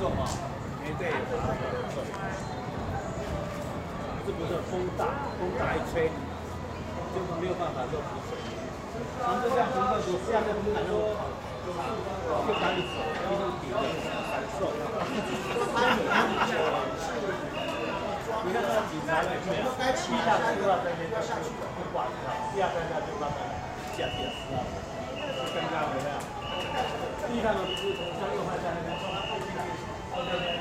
重啊，因为这也把它重。是不是风大一吹，就没有办法做补水。咱们这样从这个下面不是说，就把你手一路顶着感受。你看那个警察的，该气下去就要在那边下去，不管它，第二三下就慢慢下去了，就更加回来。第一看到就是从向右派在那边冲，到那边。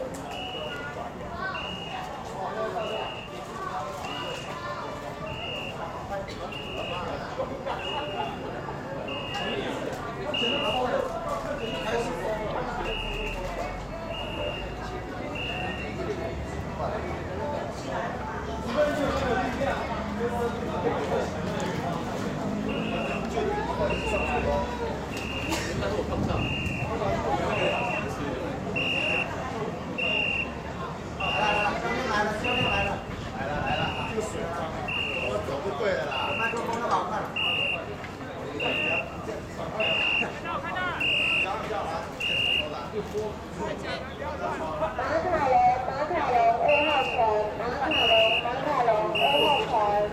但是我看不上。来了，这个水脏，我走就对了啦。麦克风那么好看。看到。马凯龙2号船，马凯龙2号船。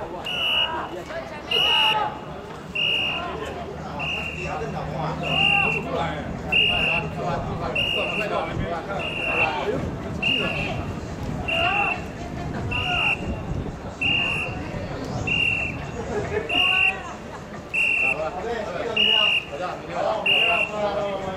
好的，明天。